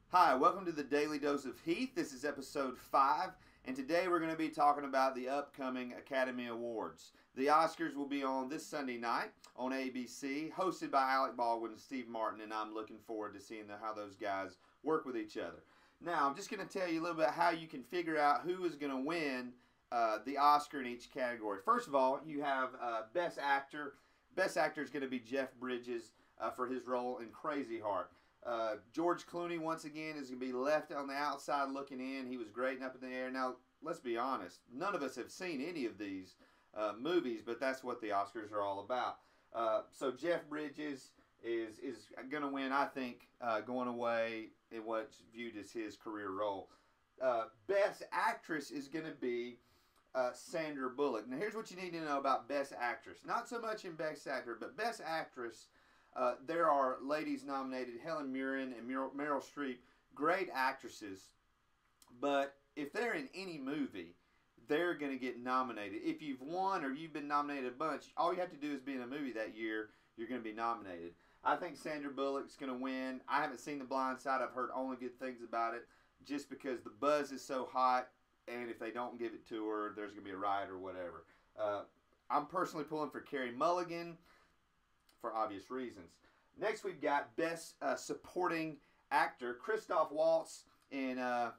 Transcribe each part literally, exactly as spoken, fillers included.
Hi, welcome to the Daily Dose of Heath. This is episode five, and today we're going to be talking about the upcoming Academy Awards. The Oscars will be on this Sunday night on A B C, hosted by Alec Baldwin and Steve Martin, and I'm looking forward to seeing the, how those guys work with each other. Now, I'm just going to tell you a little bit how you can figure out who is going to win uh, the Oscar in each category. First of all, you have uh, Best Actor. Best Actor is going to be Jeff Bridges uh, for his role in Crazy Heart. Uh, George Clooney, once again, is going to be left on the outside looking in. He was great and up in the air. Now, let's be honest. None of us have seen any of these uh, movies, but that's what the Oscars are all about. Uh, so Jeff Bridges is is going to win, I think, uh, going away in what's viewed as his career role. Uh, Best Actress is going to be uh, Sandra Bullock. Now, here's what you need to know about Best Actress. Not so much in Best Actor, but Best Actress. Uh, there are ladies nominated, Helen Mirren and Meryl, Meryl Streep, great actresses, but if they're in any movie, they're going to get nominated. If you've won or you've been nominated a bunch, all you have to do is be in a movie that year, you're going to be nominated. I think Sandra Bullock's going to win. I haven't seen The Blind Side. I've heard only good things about it just because the buzz is so hot, and if they don't give it to her, there's going to be a riot or whatever. Uh, I'm personally pulling for Carey Mulligan, for obvious reasons. Next, we've got Best uh, Supporting Actor. Christoph Waltz in uh,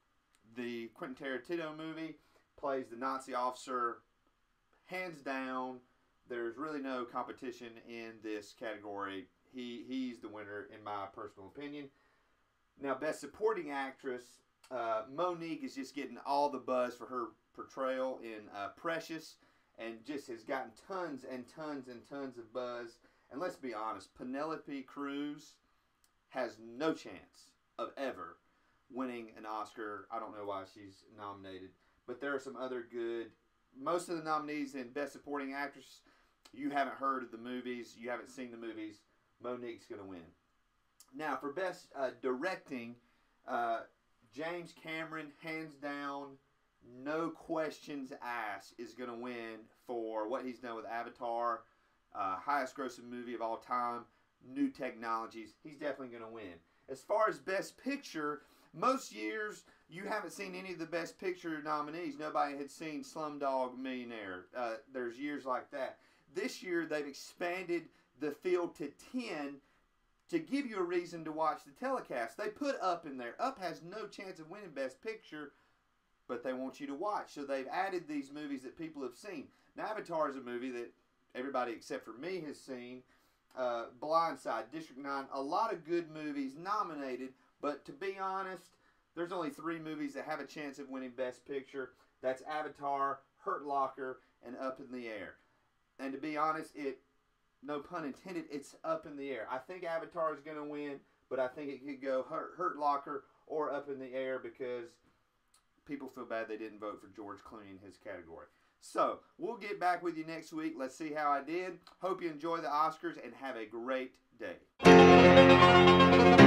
the Quentin Tarantino movie plays the Nazi officer. Hands down, there's really no competition in this category. He He's the winner, in my personal opinion. Now, Best Supporting Actress, uh, Mo'Nique is just getting all the buzz for her portrayal in uh, Precious, and just has gotten tons and tons and tons of buzz. And let's be honest, Penelope Cruz has no chance of ever winning an Oscar. I don't know why she's nominated, but there are some other good. Most of the nominees in Best Supporting Actress, you haven't heard of the movies, you haven't seen the movies. Mo'Nique's going to win. Now, for Best uh, Directing, uh, James Cameron, hands down, no questions asked, is going to win for what he's done with Avatar. Uh, highest grossing movie of all time, new technologies. He's definitely going to win. As far as Best Picture, most years you haven't seen any of the Best Picture nominees. Nobody had seen Slumdog Millionaire. Uh, there's years like that. This year they've expanded the field to ten to give you a reason to watch the telecast. They put Up in there. Up has no chance of winning Best Picture, but they want you to watch. So they've added these movies that people have seen. Now, Avatar is a movie that everybody except for me has seen. uh, Blind Side, District nine, a lot of good movies nominated, but to be honest, there's only three movies that have a chance of winning Best Picture. That's Avatar, Hurt Locker, and Up in the Air. And to be honest, it, no pun intended, it's up in the air. I think Avatar is going to win, but I think it could go Hurt, Hurt Locker or Up in the Air because people feel bad they didn't vote for George Clooney in his category. So, we'll get back with you next week. Let's see how I did. Hope you enjoy the Oscars and have a great day.